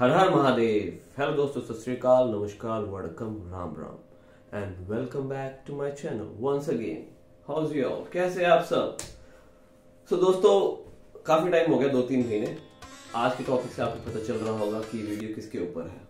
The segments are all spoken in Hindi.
हर हर महादेव। हेलो दोस्तों, सत श्री अकाल, नमस्कार, वड़कम, Ram Ram and welcome back to my channel once again. How's you all, कैसे हैं आप सब? दोस्तों, काफी टाइम हो गया, 2-3 महीने। आज के टॉपिक से आपको पता चल रहा होगा कि वीडियो किसके ऊपर है,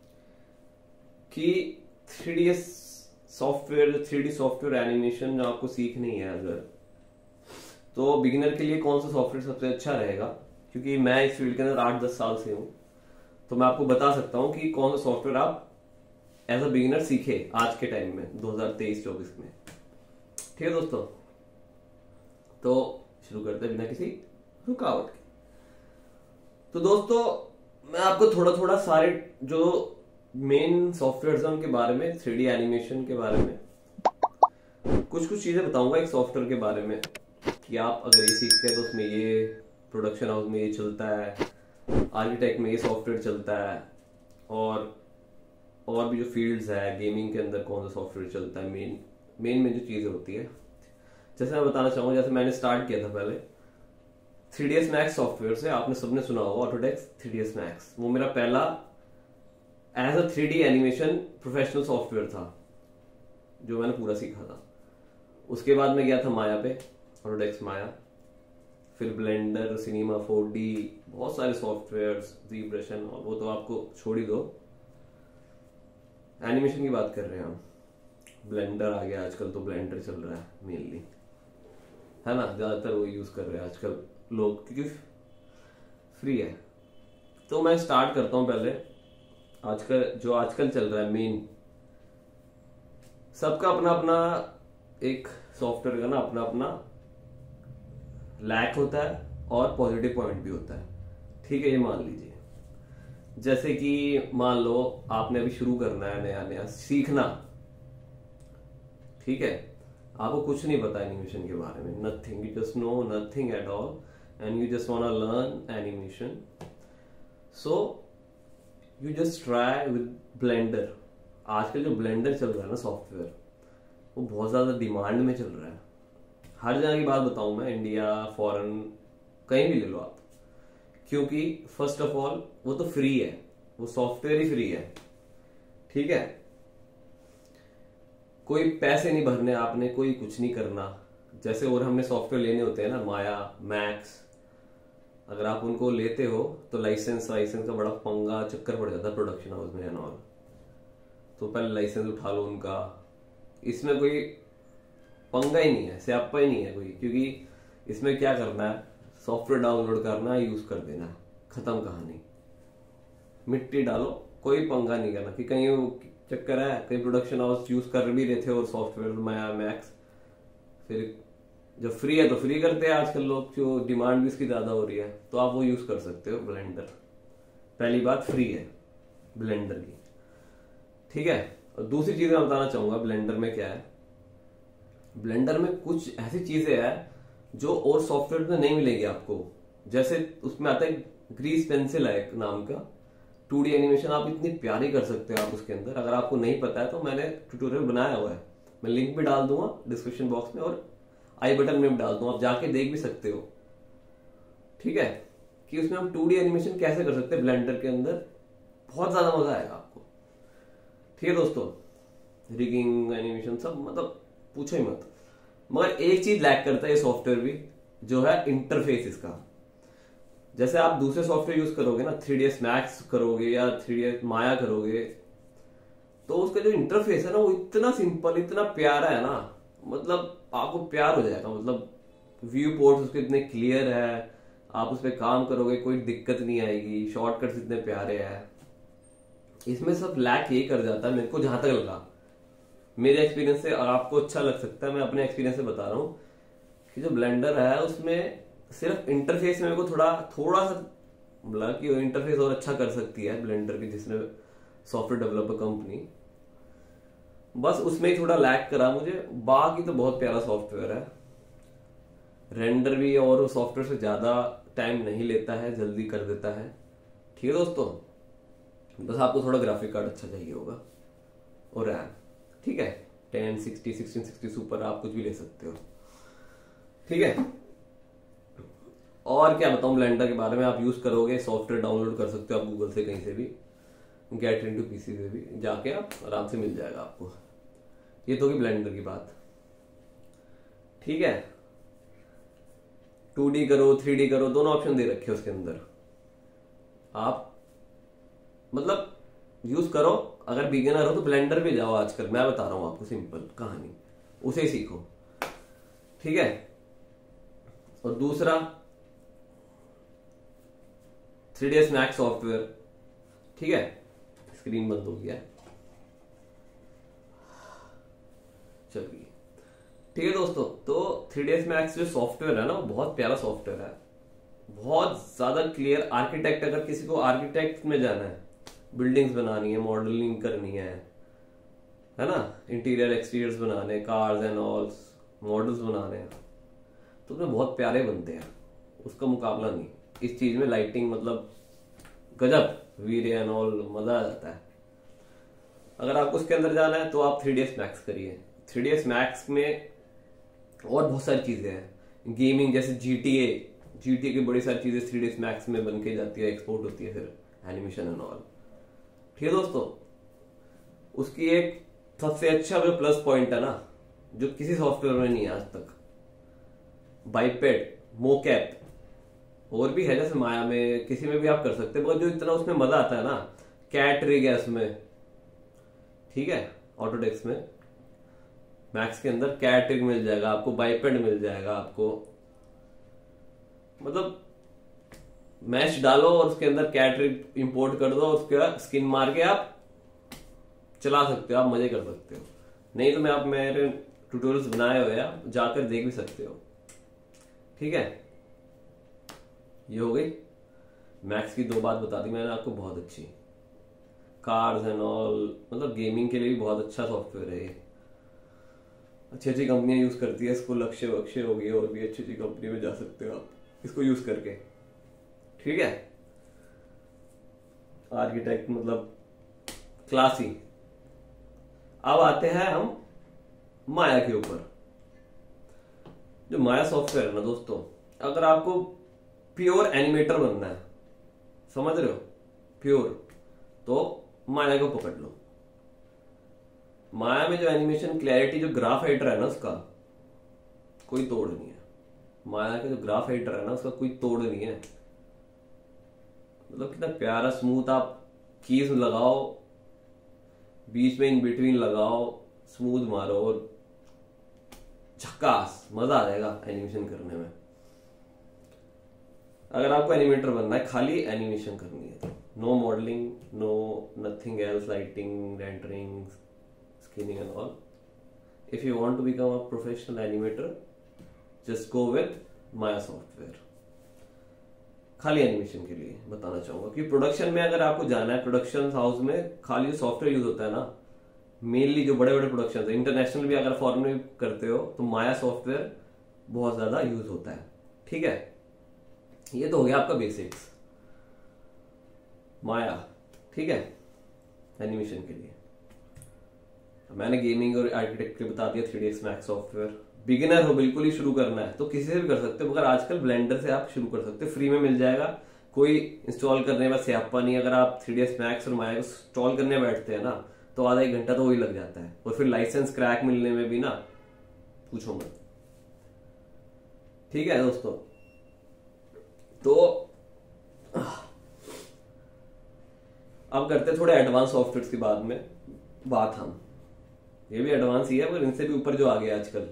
कि 3D software, 3D software animation जो आपको सीखनी है अगर, तो बिगिनर के लिए कौन सा सॉफ्टवेयर सबसे अच्छा रहेगा। क्योंकि मैं इस फील्ड के अंदर 8-10 साल से हूं, तो मैं आपको बता सकता हूं कि कौन सा सॉफ्टवेयर आप एज अ बिगिनर सीखे आज के टाइम में 2023-24 में। ठीक है दोस्तों, तो शुरू करते हैं बिना किसी रुकावट के। तो दोस्तों, मैं आपको थोड़ा थोड़ा सारे जो मेन सॉफ्टवेयर हैं उनके बारे में, 3D एनिमेशन के बारे में कुछ कुछ चीजें बताऊंगा एक सॉफ्टवेयर के बारे में, कि आप अगर ये सीखते हैं तो उसमें ये, प्रोडक्शन हाउस में ये चलता है, आर्किटेक्ट में ये सॉफ्टवेयर चलता है, और भी जो फील्ड्स है, गेमिंग के अंदर कौन सा सॉफ्टवेयर चलता है, मेन में जो चीजें होती है। जैसे मैं बताना चाहूंगा, जैसे मैंने स्टार्ट किया था पहले 3ds Max सॉफ्टवेयर से। आपने सबने सुना होगा ऑटोडेस्क 3ds Max। वो मेरा पहला as a 3D animation professional software था जो मैंने पूरा सीखा था। उसके बाद मैं गया था माया पे, ऑटोडेस्क माया, फिर ब्लेंडर, सिनेमा 4D, बहुत सारे सॉफ्टवेयर्स, ZBrush, और वो तो आपको छोड़ ही दो। एनिमेशन की बात कर रहे हैं हम, ब्लेंडर आ गया आजकल, तो ब्लेंडर चल रहा है मेनली, है ना, ज्यादातर वो यूज कर रहे हैं आजकल लोग क्योंकि फ्री है। तो मैं स्टार्ट करता हूं पहले आजकल चल रहा है मेन। सबका अपना अपना एक सॉफ्टवेयर का ना अपना अपना लैक होता है और पॉजिटिव पॉइंट भी होता है। ठीक है, ये मान लीजिए, जैसे कि मान लो आपने अभी शुरू करना है, नया नया सीखना, ठीक है, आपको कुछ नहीं पता एनिमेशन के बारे में, nothing, you just know nothing at all and you just want to learn animation. So you just try with Blender. आजकल जो ब्लेंडर चल रहा है ना सॉफ्टवेयर, वो बहुत ज्यादा डिमांड में चल रहा है। हर जगह की बात बताऊं मैं, इंडिया, फॉरेन, कहीं भी ले लो आप, क्योंकि फर्स्ट ऑफ ऑल वो तो फ्री है, वो सॉफ्टवेयर ही फ्री है। ठीक है, कोई पैसे नहीं भरने आपने, कोई कुछ नहीं करना। जैसे और हमने सॉफ्टवेयर लेने होते हैं ना, माया, मैक्स, अगर आप उनको लेते हो तो लाइसेंस का बड़ा पंगा चक्कर पड़ जाता है प्रोडक्शन हाउस में एंड ऑल। तो पहले लाइसेंस उठा लो उनका, इसमें कोई पंगा ही नहीं है, स्यापा ही नहीं है कोई, क्योंकि इसमें क्या करना है, सॉफ्टवेयर डाउनलोड करना है, यूज कर देना है, खत्म कहानी। मिट्टी डालो, कोई पंगा नहीं करना कि कहीं वो चक्कर है, कहीं प्रोडक्शन हाउस यूज कर भी रहे थे और सॉफ्टवेयर माया मैक्स, फिर जब फ्री है तो फ्री करते हैं आजकल लोग, जो डिमांड भी इसकी ज्यादा हो रही है, तो आप वो यूज कर सकते हो ब्लेंडर। पहली बात फ्री है ब्लेंडर की, ठीक है। और दूसरी चीज मैं बताना चाहूंगा ब्लेंडर में क्या है। ब्लेंडर में कुछ ऐसी चीजें हैं जो और सॉफ्टवेयर में नहीं मिलेगी आपको। जैसे उसमें आता है ग्रीस पेंसिल है एक नाम का, 2D एनिमेशन आप इतनी प्यारी कर सकते हो आप उसके अंदर। अगर आपको नहीं पता है तो मैंने ट्यूटोरियल बनाया हुआ है, मैं लिंक भी डाल दूंगा डिस्क्रिप्शन बॉक्स में और आई बटन में भी डाल दूंगा, आप जाके देख भी सकते हो। ठीक है, कि उसमें हम 2D एनिमेशन कैसे कर सकते हैं ब्लेंडर के अंदर, बहुत ज्यादा मजा आएगा आपको। ठीक है दोस्तों, रिगिंग, एनिमेशन सब, मतलब पूछो ही मत। मगर एक चीज लैक करता है ये सॉफ्टवेयर भी, जो है इंटरफेस इसका। जैसे आप दूसरे सॉफ्टवेयर यूज करोगे ना, 3ds Max करोगे या 3ds माया करोगे, तो उसका जो इंटरफेस है ना, वो इतना सिंपल, इतना प्यारा है ना, मतलब आपको प्यार हो जाएगा। मतलब व्यू पोर्ट्स उसके इतने क्लियर है, आप उस पर काम करोगे कोई दिक्कत नहीं आएगी, शॉर्टकट्स इतने प्यारे हैं। इसमें सब लैक यही कर जाता है मेरे को, जहां तक लगा मेरे एक्सपीरियंस से, और आपको अच्छा लग सकता है, मैं अपने एक्सपीरियंस से बता रहा हूं कि जो ब्लेंडर है उसमें सिर्फ इंटरफेस में मेरे को थोड़ा सा लगा कि वो इंटरफेस और अच्छा कर सकती है ब्लेंडर की, जिसने सॉफ्टवेयर डेवलपर कंपनी, बस उसमें ही थोड़ा लैक करा मुझे। बाकी तो बहुत प्यारा सॉफ्टवेयर है, रेंडर भी और सॉफ्टवेयर से ज्यादा टाइम नहीं लेता है, जल्दी कर देता है। ठीक है दोस्तों, बस आपको थोड़ा ग्राफिक कार्ड अच्छा चाहिए होगा और रैम, ठीक है, 1060, 1660 सुपर, आप कुछ भी ले सकते हो। ठीक है, और क्या बताऊं ब्लेंडर के बारे में, आप यूज करोगे, सॉफ्टवेयर डाउनलोड कर सकते हो आप गूगल से, कहीं से भी, गेट इनटू पीसी से भी जाके आप आराम से मिल जाएगा आपको। ये तो होगी ब्लेंडर की बात। ठीक है, 2D करो 3D करो, दोनों ऑप्शन दे रखे हैं उसके अंदर। आप मतलब यूज करो। अगर बिगिनर हो तो ब्लेंडर पे जाओ आजकल, मैं बता रहा हूं आपको सिंपल कहानी, उसे ही सीखो। ठीक है, और दूसरा 3ds Max सॉफ्टवेयर। ठीक है, स्क्रीन बंद हो गया, चलिए। ठीक है दोस्तों, तो 3ds Max जो सॉफ्टवेयर है ना, वो बहुत प्यारा सॉफ्टवेयर है, बहुत ज्यादा क्लियर। आर्किटेक्ट, अगर किसी को आर्किटेक्ट में जाना है, बिल्डिंग्स बनानी है, मॉडलिंग करनी है ना, इंटीरियर एक्सटीरियर्स बनाने, कार्स एंड ऑल मॉडल्स बनाने हैं, तो उसमें बहुत प्यारे बनते हैं, उसका मुकाबला नहीं इस चीज में। लाइटिंग मतलब गजब, वीरे एंड ऑल, मजा आ जाता है। अगर आपको उसके अंदर जाना है तो आप 3ds Max करिए। 3ds Max में और बहुत सारी चीजें हैं, गेमिंग जैसे GTA की बड़ी सारी चीजें 3ds Max में बन के जाती है, एक्सपोर्ट होती है फिर, एनिमेशन एंड ऑल। ठीक है दोस्तों, उसकी एक सबसे अच्छा जो प्लस पॉइंट है ना, जो किसी सॉफ्टवेयर में नहीं है आज तक, बाइपेड, मोकैप, और भी है जैसे माया में, किसी में भी आप कर सकते हैं, मगर जो इतना उसमें मजा आता है ना, कैट रिग है उसमें। ठीक है, ऑटोडेस्क में मैक्स के अंदर कैट रिग मिल जाएगा आपको, बाइपेड मिल जाएगा आपको, मतलब मैश डालो और उसके अंदर कैट रिग इंपोर्ट कर दो, उसके बाद स्किन मार के आप चला सकते हो, आप मजे कर सकते हो। नहीं तो आप मेरे ट्यूटोरियल्स बनाए हुए हैं, जाकर देख भी सकते हो। ठीक है, ये हो गई मैक्स की 2 बात बता दी मैंने आपको, बहुत अच्छी। कार्स एंड ऑल, मतलब गेमिंग के लिए भी बहुत अच्छा सॉफ्टवेयर है ये, अच्छी अच्छी कंपनियां यूज करती है इसको, लक्ष्य वक्ष्य हो गई, और भी अच्छी अच्छी कंपनी में जा सकते हो आप इसको यूज करके। ठीक है, आर्किटेक्ट मतलब क्लासी। अब आते हैं हम माया के ऊपर। जो माया सॉफ्टवेयर है ना दोस्तों, अगर आपको प्योर एनिमेटर बनना है, समझ रहे हो, प्योर, तो माया को पकड़ लो। माया में जो एनिमेशन क्लैरिटी, जो ग्राफ एडिटर है ना, उसका कोई तोड़ नहीं है। माया का जो ग्राफ एडिटर है ना, उसका कोई तोड़ नहीं है। मतलब कितना प्यारा स्मूथ, आप कीज लगाओ, बीच में इन बिटवीन लगाओ, स्मूथ मारो और झक्कास, मजा आ जाएगा एनिमेशन करने में। अगर आपको एनिमेटर बनना है, खाली एनिमेशन करनी है, तो no modelling, no nothing else, lighting, rendering, skinning and all. If you want to become a professional animator, just go with Maya software. खाली एनिमेशन के लिए बताना चाहूंगा कि प्रोडक्शन में अगर आपको जाना है, प्रोडक्शन हाउस में खाली जो सॉफ्टवेयर यूज होता है ना, मेनली जो बड़े बड़े प्रोडक्शन है, इंटरनेशनल भी अगर फॉरेन में करते हो, तो माया सॉफ्टवेयर बहुत ज्यादा यूज होता है। ठीक है, ये तो हो गया आपका बेसिक्स माया। ठीक है, एनिमेशन के लिए मैंने गेमिंग और आर्किटेक्ट के बता दिया। 3ds Max सॉफ्टवेयर, बिगिनर हो, बिल्कुल ही शुरू करना है तो किसी से भी कर सकते हो, मगर आजकल ब्लेंडर से आप शुरू कर सकते हो, फ्री में मिल जाएगा, कोई इंस्टॉल करने में स्यापा नहीं। अगर आप 3ds Max और माया को इंस्टॉल करने बैठते हैं ना, तो आधा 1 घंटा तो वही लग जाता है, और फिर लाइसेंस क्रैक मिलने में भी ना पूछो मत। ठीक है दोस्तों, तो अब करते हैं थोड़े एडवांस सॉफ्टवेयर की बाद में बात। हम ये भी एडवांस ही है, पर इनसे भी ऊपर जो आ गया आजकल,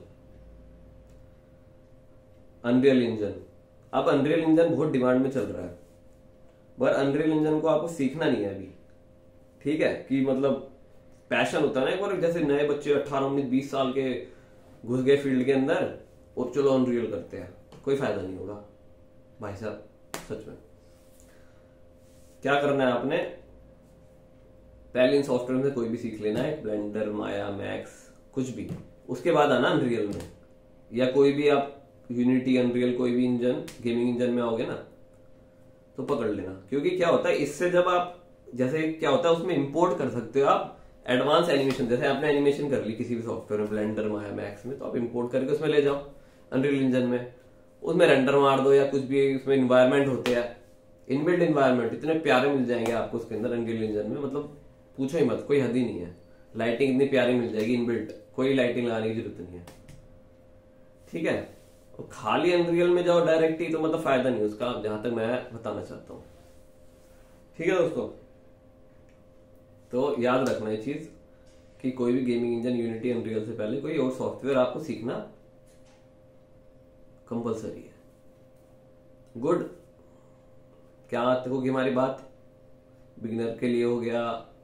अनरियल इंजन। अब अनरियल इंजन बहुत डिमांड में चल रहा है, पर अनरियल इंजन को आपको सीखना नहीं है अभी। ठीक है, कि मतलब पैशन होता है ना, एक बार जैसे नए बच्चे 18, 19, 20 साल के घुस गए फील्ड के अंदर, और चलो अनरियल करते हैं, कोई फायदा नहीं होगा भाई साहब, सच में। क्या करना है आपने, पहले इन सॉफ्टवेयर में कोई भी सीख लेना है, ब्लेंडर, माया, मैक्स, कुछ भी, उसके बाद आना अनरियल में, या कोई भी आप यूनिटी, अनरियल, कोई भी इंजन, गेमिंग इंजन में आओगे ना, तो पकड़ लेना। क्योंकि क्या होता है इससे, जब आप जैसे क्या होता है उसमें इंपोर्ट कर सकते हो आप एडवांस एनिमेशन। जैसे आपने एनिमेशन कर ली किसी भी सॉफ्टवेयर में, ब्लेंडर, माया, मैक्स में, तो आप इंपोर्ट करके उसमें ले जाओ अनरियल इंजन में, उसमें रेंडर मार दो या कुछ भी उसमें इन्वायरमेंट होते हैं, इनबिल्ट इन्वायरमेंट इतने प्यारे मिल जाएंगे आपको उसके अंदर अनरियल इंजन में, मतलब पूछो ही मत, कोई हद ही नहीं है। लाइटिंग इतनी प्यारी मिल जाएगी इनबिल्ट, कोई लाइटिंग लगाने की जरूरत नहीं है, ठीक है। और खाली अनरियल में जाओ डायरेक्ट ही तो मतलब फायदा नहीं उसका, जहां तक मैं बताना चाहता हूं, ठीक है दोस्तों। तो याद रखना ये चीज कि कोई भी गेमिंग इंजन यूनिटी अनरियल से पहले कोई और सॉफ्टवेयर आपको सीखना कंपलसरी है। गुड, क्या तक होगी हमारी बात? बिगिनर के लिए हो गया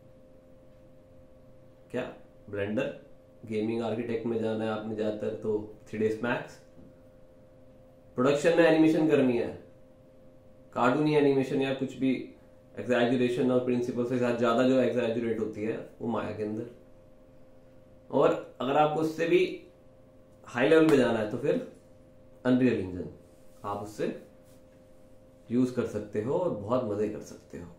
क्या ब्लेंडर, गेमिंग आर्किटेक्ट में जाना है आपने ज्यादातर तो 3ds Max, प्रोडक्शन में एनिमेशन करनी है, कार्टूनी एनिमेशन या कुछ भी एग्जैजुरेशन और प्रिंसिपल से साथ ज्यादा जो एग्जैजुरेट होती है वो माया के अंदर, और अगर आपको उससे भी हाई लेवल पे जाना है तो फिर अनरियल इंजन आप उससे यूज कर सकते हो और बहुत मजे कर सकते हो।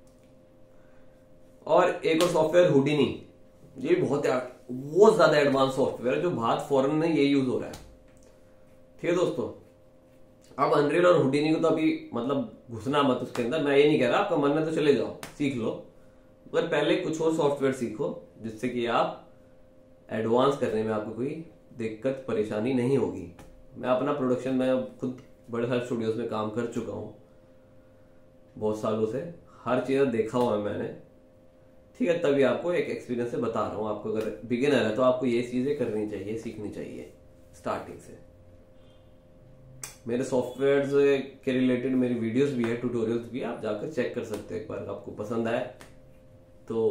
और एक और सॉफ्टवेयर हुडिनी, ये बहुत ज्यादा एडवांस सॉफ्टवेयर है जो बाहर फॉरेन में ये यूज हो रहा है, ठीक है दोस्तों। अब अनरियल और हुडिनी को तो अभी मतलब घुसना मत उसके अंदर, मैं ये नहीं कह रहा, आपका मन है तो चले जाओ सीख लो, पर पहले कुछ और सॉफ्टवेयर सीखो जिससे कि आप एडवांस करने में आपको कोई दिक्कत परेशानी नहीं होगी। मैं अपना प्रोडक्शन में खुद बड़े सारे स्टूडियोज में काम कर चुका हूँ बहुत सालों से, हर चीज देखा हुआ है मैंने, ठीक है। तभी आपको एक एक्सपीरियंस से बता रहा हूँ, आपको अगर बिगिनर है तो आपको ये चीजें करनी चाहिए, सीखनी चाहिए स्टार्टिंग से। मेरे सॉफ्टवेयर के रिलेटेड मेरी वीडियोस भी है, ट्यूटोरियल्स भी है, आप जाकर चेक कर सकते हो एक बार, आपको पसंद आए तो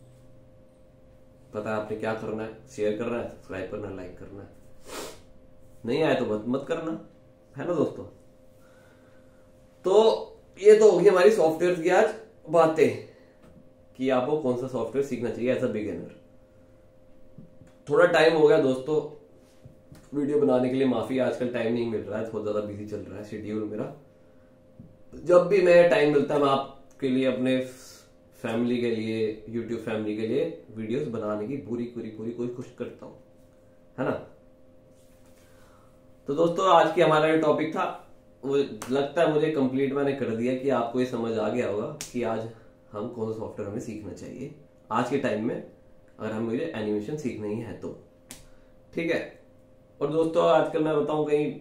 पता है आपने क्या करना है, शेयर करना है, सब्सक्राइब करना है, लाइक करना है, नहीं आए तो मत करना, है ना दोस्तों। तो ये तो होगी हमारी सॉफ्टवेयर की आज बातें कि आपको कौन सा सॉफ्टवेयर सीखना चाहिए एज अ बिगिनर। थोड़ा टाइम हो गया दोस्तों वीडियो बनाने के लिए, माफी, आजकल टाइम नहीं मिल रहा है, बहुत ज्यादा बिजी चल रहा है शेड्यूल मेरा। जब भी मैं टाइम मिलता है मैं आपके लिए, अपने फैमिली के लिए, यूट्यूब फैमिली के लिए वीडियोस बनाने की पूरी कोशिश करता हूं, है ना। तो दोस्तों आज की हमारा जो टॉपिक था वो लगता है मुझे कंप्लीट मैंने कर दिया, कि आपको ये समझ आ गया होगा कि आज हम कौन सा सॉफ्टवेयर हमें सीखना चाहिए आज के टाइम में, अगर हम मुझे एनिमेशन सीखना ही है तो, ठीक है। और दोस्तों आजकल मैं बताऊं, कहीं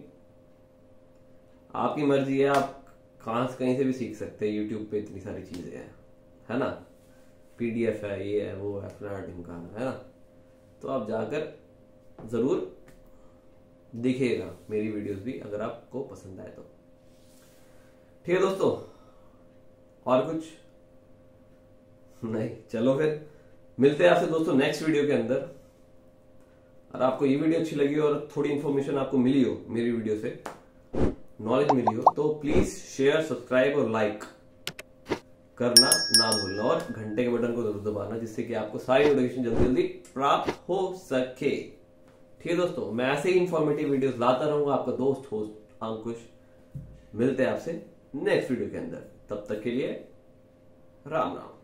आपकी मर्जी है, आप कहीं से भी सीख सकते हैं, यूट्यूब पे इतनी सारी चीजें हैं, है ना, PDF है, ये है, वो है, फलाना ढिमकाना, है ना। तो आप जाकर जरूर दिखेगा मेरी वीडियोस भी, अगर आपको पसंद आए तो, ठीक है दोस्तों। और कुछ नहीं, चलो फिर मिलते हैं आपसे दोस्तों नेक्स्ट वीडियो के अंदर। और आपको ये वीडियो अच्छी लगी और थोड़ी इंफॉर्मेशन आपको मिली हो मेरी वीडियो से, नॉलेज मिली हो, तो प्लीज शेयर, सब्सक्राइब और लाइक करना ना भूलना, और घंटे के बटन को जरूर दबाना, जिससे कि आपको सारी नोटिफिकेशन जल्दी जल्दी प्राप्त हो सके, ठीक है दोस्तों। मैं ऐसे ही इंफॉर्मेटिव वीडियोस लाता रहूंगा, आपका दोस्त होस्ट अंकुश। मिलते हैं आपसे नेक्स्ट वीडियो के अंदर, तब तक के लिए राम राम।